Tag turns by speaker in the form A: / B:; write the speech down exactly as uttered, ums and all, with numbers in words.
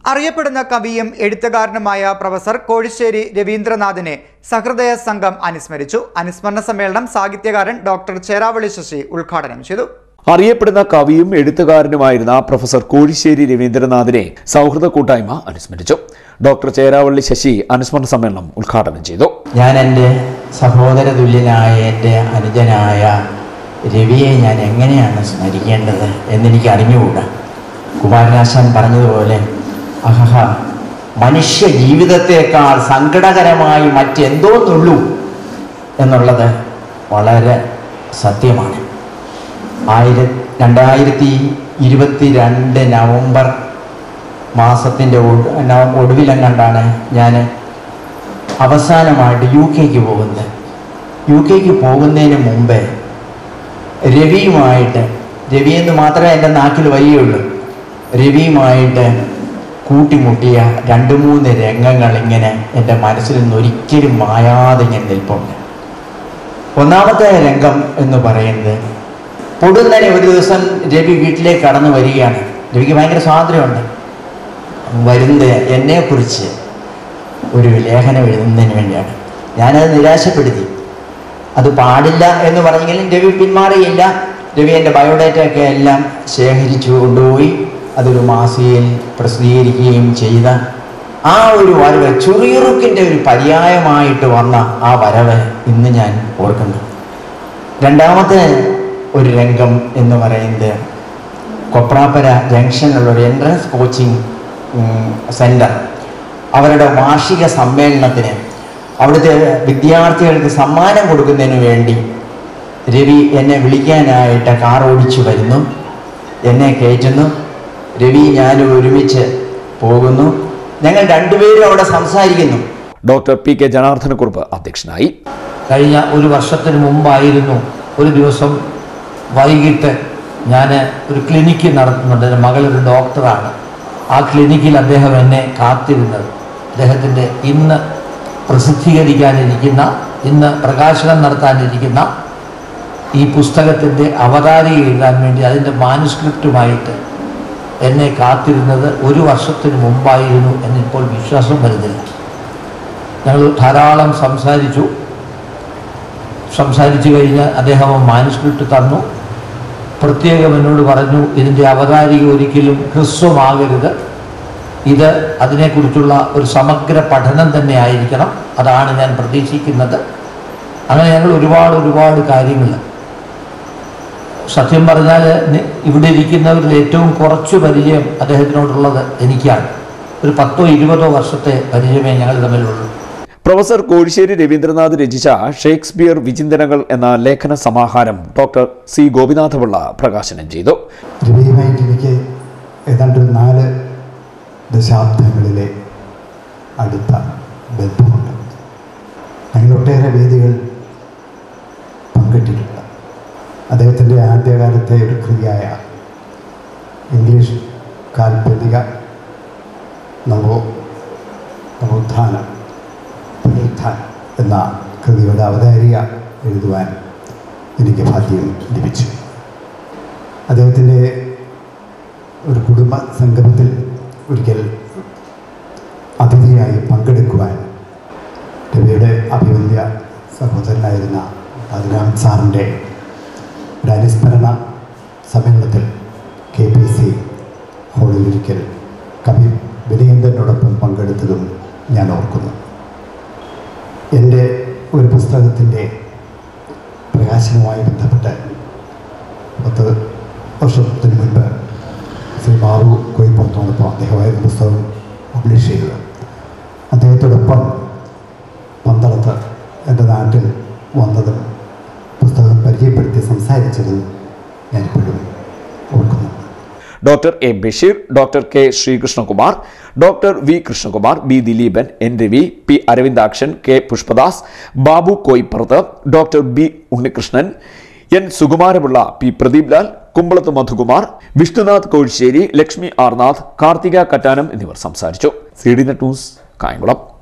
A: അറിയപ്പെടുന്ന കവിയും എഴുത്തുകാരനുമായ പ്രൊഫസർ കോഴിശ്ശേരി രവീന്ദ്രനാഥിനെ സഹൃദയ സംഘം അനുസ്മരിച്ചു. അനുസ്മരണ സമ്മേളനം സാഹിത്യകാരൻ ഡോക്ടർ ചേരാവള്ളി ശശി ഉദ്ഘാടനം ചെയ്തു.
B: അറിയപ്പെടുന്ന കവിയും എഴുത്തുകാരനുമായിരുന്ന പ്രൊഫസർ കോഴിശ്ശേരി രവീന്ദ്രനാഥിനെ സൗഹൃദ കൂട്ടായ്മ അനുസ്മരിച്ചു. ഡോക്ടർ ചേരാവള്ളി ശശി അനുസ്മരണ സമ്മേളനം ഉദ്ഘാടനം ചെയ്തു.
C: ഞാൻ എൻ്റെ സഹോദര തുല്യനായ എൻ്റെ അനുജനായ രവിയെ ഞാൻ എങ്ങനെയാണ് സ്മരിക്കേണ്ടത് എന്നെനിക്ക് അറിഞ്ഞുകൂടാ. കുമാരനാശാൻ പറഞ്ഞതുപോലെ അഹഹ മനുഷ്യ ജീവിതത്തെക്കാൾ സങ്കടകരമായി മറ്റെന്തോന്നുള്ളൂ എന്നുള്ളത് വളരെ സത്യമാണ്. ആയിര രണ്ടായിരത്തി ഇരുപത്തി രണ്ട് നവംബർ മാസത്തിൻ്റെ ഒടുവിലം കണ്ടാണ് ഞാൻ അവസാനമായിട്ട് യു കെക്ക് പോകുന്നത്. യു കെക്ക് പോകുന്നതിന് മുമ്പേ രവിയുമായിട്ട്, രവിയെന്ന് മാത്രമേ എൻ്റെ നാക്കിൽ വരികയുള്ളൂ, രവിയുമായിട്ട് കൂട്ടിമുട്ടിയ രണ്ട് മൂന്ന് രംഗങ്ങൾ ഇങ്ങനെ എൻ്റെ മനസ്സിൽ നിന്ന് ഒരിക്കലും മായാതെ ഞാൻ നിൽപ്പുണ്ട്. ഒന്നാമത്തെ രംഗം എന്ന് പറയുന്നത്, പൊടുന്നനെ ഒരു ദിവസം രവി വീട്ടിലേക്ക് കടന്നു വരികയാണ്. രവിക്ക് ഭയങ്കര സ്വാതന്ത്ര്യമുണ്ട്. വരുന്നത് എന്നെക്കുറിച്ച് ഒരു ലേഖനം എഴുതുന്നതിന് വേണ്ടിയാണ്. ഞാനത് നിരാശപ്പെടുത്തി. അത് പാടില്ല എന്ന് പറഞ്ഞെങ്കിലും രവി പിന്മാറിയില്ല. രവി എൻ്റെ ബയോഡേറ്റയൊക്കെ എല്ലാം ശേഖരിച്ചു കൊണ്ടുപോയി അതൊരു മാസികയിൽ പ്രസിദ്ധീകരിക്കുകയും ചെയ്ത ആ ഒരു വരവ്, ചുറിയുറുക്കിൻ്റെ ഒരു പര്യായമായിട്ട് വന്ന ആ വരവ് ഇന്ന് ഞാൻ ഓർക്കുന്നു. രണ്ടാമത്തെ ഒരു രംഗം എന്ന് പറയുന്നത്, കൊപ്രാപ്പര ജംഗ്ഷനിലുള്ള ഒരു എൻട്രൻസ് കോച്ചിങ് സെൻറ്റർ, അവരുടെ വാർഷിക സമ്മേളനത്തിന് അവിടുത്തെ വിദ്യാർത്ഥികൾക്ക് സമ്മാനം കൊടുക്കുന്നതിന് വേണ്ടി രവി എന്നെ വിളിക്കാനായിട്ട് കാർ ഓടിച്ചു വരുന്നു. എന്നെ കയറ്റുന്നു. രവി ഞാനും ഒരുമിച്ച് പോകുന്നു. ഞങ്ങൾ രണ്ടുപേരും അവിടെ സംസാരിക്കുന്നു.
B: ഡോക്ടർ പി കെ ജനാർദ്ദനക്കുറുപ്പ് അധ്യക്ഷനായി.
D: കഴിഞ്ഞ ഒരു വർഷത്തിന് മുമ്പായിരുന്നു ഒരു ദിവസം വൈകിട്ട് ഞാൻ ഒരു ക്ലിനിക്ക് നടത്തുന്നുണ്ട്. എൻ്റെ മകളൊരു ഡോക്ടറാണ്. ആ ക്ലിനിക്കിൽ അദ്ദേഹം എന്നെ കാത്തിരുന്നത്. അദ്ദേഹത്തിൻ്റെ ഇന്ന് പ്രസിദ്ധീകരിക്കാനിരിക്കുന്ന, ഇന്ന് പ്രകാശനം നടത്താനിരിക്കുന്ന ഈ പുസ്തകത്തിൻ്റെ അവതാരിക എഴുതാൻ വേണ്ടി അതിൻ്റെ മാനുസ്ക്രിപ്റ്റുമായിട്ട് എന്നെ കാത്തിരുന്നത് ഒരു വർഷത്തിന് മുമ്പായിരുന്നു എന്നിപ്പോൾ വിശ്വാസം വരുന്നില്ല. ഞങ്ങൾ ധാരാളം സംസാരിച്ചു. സംസാരിച്ചു കഴിഞ്ഞ് അദ്ദേഹം മാനുസ്ക്രിപ്റ്റ് തന്നു. പ്രത്യേകം എന്നോട് പറഞ്ഞു, ഇതിൻ്റെ അവതാരിക ഒരിക്കലും ഹ്രസ്വമാകരുത്, ഇത് അതിനെക്കുറിച്ചുള്ള ഒരു സമഗ്ര പഠനം തന്നെ ആയിരിക്കണം, അതാണ് ഞാൻ പ്രതീക്ഷിക്കുന്നത്. അങ്ങനെ ഞങ്ങൾ ഒരുപാട് ഒരുപാട് കാര്യങ്ങൾ, സത്യം പറഞ്ഞാൽ ഇവിടെ ഇരിക്കുന്നവരിൽ ഏറ്റവും കുറച്ച് പരിചയം അദ്ദേഹത്തിനോടുള്ളത് എനിക്കാണ്. ഒരു പത്തോ ഇരുപതോ വർഷത്തെ പരിചയമേ ഞങ്ങൾ തമ്മിലുള്ളൂ.
B: പ്രൊഫസർ കോഴിശ്ശേരി രവീന്ദ്രനാഥ് രചിച്ച ഷേക്സ്പിയർ വിചിന്തനങ്ങൾ എന്ന ലേഖന സമാഹാരം ഡോക്ടർ സി ഗോപിനാഥപിള്ള പ്രകാശനം ചെയ്തു.
E: രവിയുമായിട്ട് എനിക്ക് ഏതാണ്ട് നാല് ദശാബ്ദങ്ങളിലെ അടുത്ത ബന്ധമുണ്ട്. ഞങ്ങൾ ഒട്ടേറെ വേദികൾ പങ്കിട്ടിട്ടുണ്ട്. അദ്ദേഹത്തിൻ്റെ ആദ്യകാലത്തെ ഒരു കൃതിയായ ഇംഗ്ലീഷ് കാൽപ്പനിക നവോ നവോത്ഥാനം പുനരുത്ഥാനം എന്ന കൃതിയുടെ അവതാരിക എഴുതുവാൻ എനിക്ക് ഭാഗ്യം ലഭിച്ചു. അദ്ദേഹത്തിൻ്റെ ഒരു കുടുംബ സംഗമത്തിൽ ഒരിക്കൽ അതിഥിയായി പങ്കെടുക്കുവാൻ രവിയുടെ അഭിവന്ദ്യ സഹോദരനായിരുന്ന അതിരാം സാറിൻ്റെ ഒരു അനുസ്മരണ സമ്മേളനത്തിൽ കെ പി സി ഹോളിൽ ഒരിക്കൽ കവി വിനയേന്ദ്രനോടൊപ്പം പങ്കെടുത്തതും ഞാൻ ഓർക്കുന്നു. എൻ്റെ ഒരു പുസ്തകത്തിൻ്റെ പ്രകാശനവുമായി ബന്ധപ്പെട്ട് പത്ത് വർഷത്തിന് മുൻപ് ശ്രീ ബാബു കോയിപ്പുറത്തോടൊപ്പം അദ്ദേഹമായിരുന്നു പുസ്തകം പബ്ലിഷ് ചെയ്തത്. അദ്ദേഹത്തോടൊപ്പം പന്തളത്ത് എൻ്റെ നാട്ടിൽ വന്നതും പുസ്തകം പരിചയപ്പെടുത്തി സംസാരിച്ചതും ഞാനിപ്പോഴും ഓർക്കുന്നു.
B: Doctor A Basheer, doctor K Sreekrishnakumar, doctor V Krishnakumar, B Dileepan, N Ravi, P Aravindakshan, K Pushpadas, Babu Koippurath, doctor B Unnikrishnan, N Sukumarapillai, P Pradeep Lal, Kumbalath Madhukumar, Vishnunath Kozhissery, Lakshmi Arnath, Karthika Kattanam എന്നിവർ സംസാരിച്ചു. C D net news, Kayamkulam.